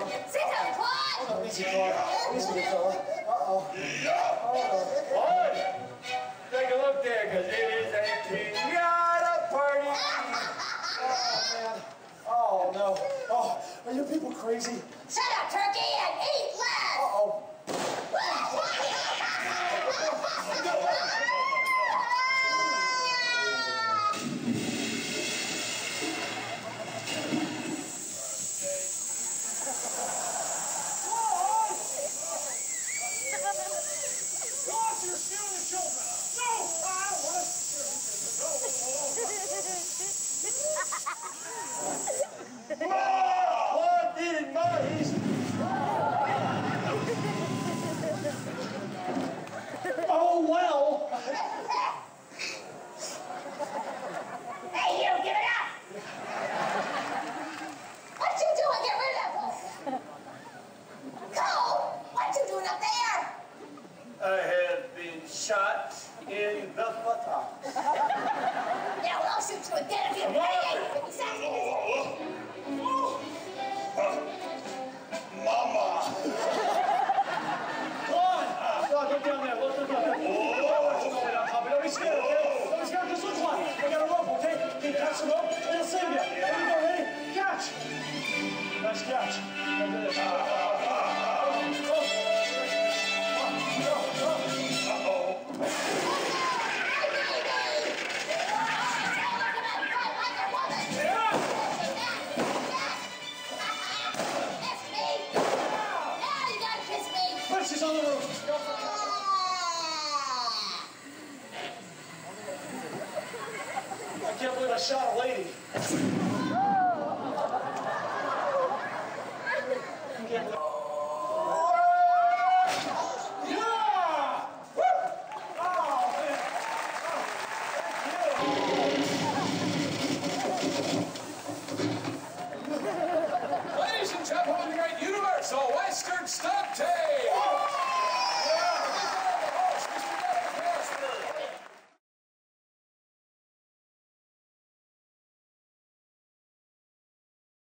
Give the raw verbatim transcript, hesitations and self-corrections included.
Sit down, Claude! Oh, no, easy, Claude. Easy, fella. Uh-oh. Claude, take a look there, because it is a pinata party. Oh, man. Oh, no. Oh, are you people crazy? Shut up, turkey, and eat less! Uh-oh. You're stealing the children! No! I don't want to... No! Claude didn't know he's... Oh, well. Hey, you, give it up! What you doing? Get rid of him! Cole, what you doing up there? I have been shot in the buttocks. Yeah, well, I'll shoot you again if you pay fifty seconds. Mama! Claude! Claude, get down there. Look, look, look. Oh, what's going on, Papa? Don't be scared, okay? Don't be scared. Just look, Claude. I got a rope, okay? Can you catch the rope? And I'll save you. There you go, ready? Catch! Nice catch. Now do this. Oh, oh. She's on the roof. I can't believe I shot a lady. I can't believe